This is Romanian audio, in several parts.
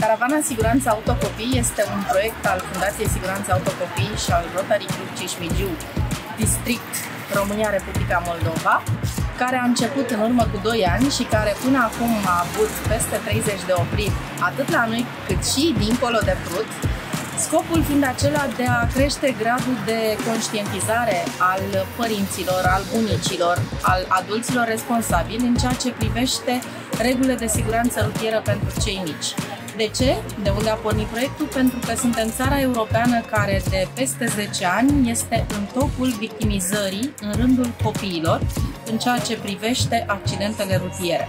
Caravana Siguranță Autocopii este un proiect al Fundației Siguranță Autocopii și al Rotary Club Cismigiu, District România, Republica Moldova, care a început în urmă cu 2 ani și care până acum a avut peste 30 de opriri, atât la noi cât și dincolo de Prut, scopul fiind acela de a crește gradul de conștientizare al părinților, al bunicilor, al adulților responsabili în ceea ce privește regulile de siguranță rutieră pentru cei mici. De ce? De unde a pornit proiectul? Pentru că suntem țara europeană care de peste 10 ani este în topul victimizării în rândul copiilor în ceea ce privește accidentele rutiere.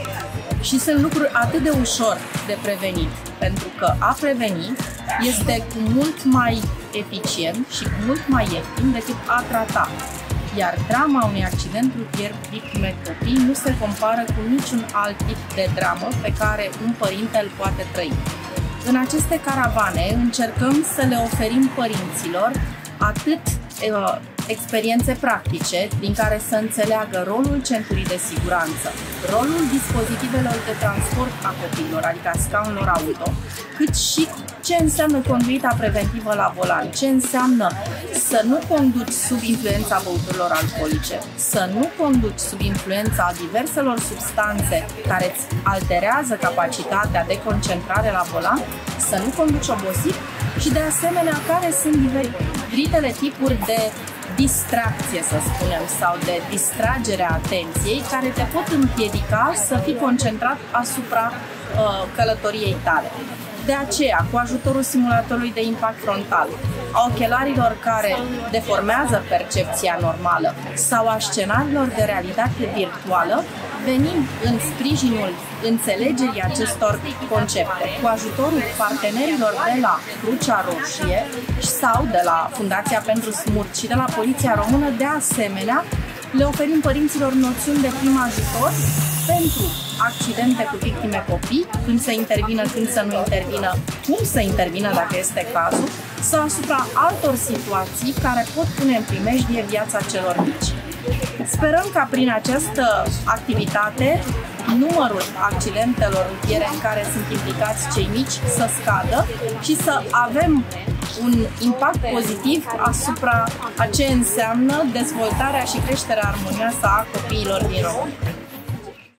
Și sunt lucruri atât de ușor de prevenit, pentru că a preveni este cu mult mai eficient și cu mult mai ieftin decât a trata. Iar drama unui accident rutier cu victime copii nu se compară cu niciun alt tip de dramă pe care un părinte îl poate trăi. În aceste caravane încercăm să le oferim părinților atât experiențe practice din care să înțeleagă rolul centurii de siguranță, rolul dispozitivelor de transport a copiilor, adică a scaunelor auto, cât și ce înseamnă conduita preventivă la volan, ce înseamnă să nu conduci sub influența băuturilor alcoolice, să nu conduci sub influența diverselor substanțe care îți alterează capacitatea de concentrare la volan, să nu conduci obosit și de asemenea care sunt diferitele tipuri de distracție, să spunem, sau de distragere a atenției care te pot împiedica să fii concentrat asupra călătoriei tale. De aceea, cu ajutorul simulatorului de impact frontal, a ochelarilor care deformează percepția normală sau a scenariilor de realitate virtuală, venim în sprijinul înțelegerii acestor concepte, cu ajutorul partenerilor de la Crucea Roșie sau de la Fundația pentru Smurt și de la Poliția Română. De asemenea, le oferim părinților noțiuni de prim ajutor pentru accidente cu victime copii, când să intervină, când să nu intervină, cum să intervină dacă este cazul, sau asupra altor situații care pot pune în primejdie viața celor mici. Sperăm ca prin această activitate numărul accidentelor rutiere în care sunt implicați cei mici să scadă și să avem un impact pozitiv asupra a ce înseamnă dezvoltarea și creșterea armonioasă a copiilor din România.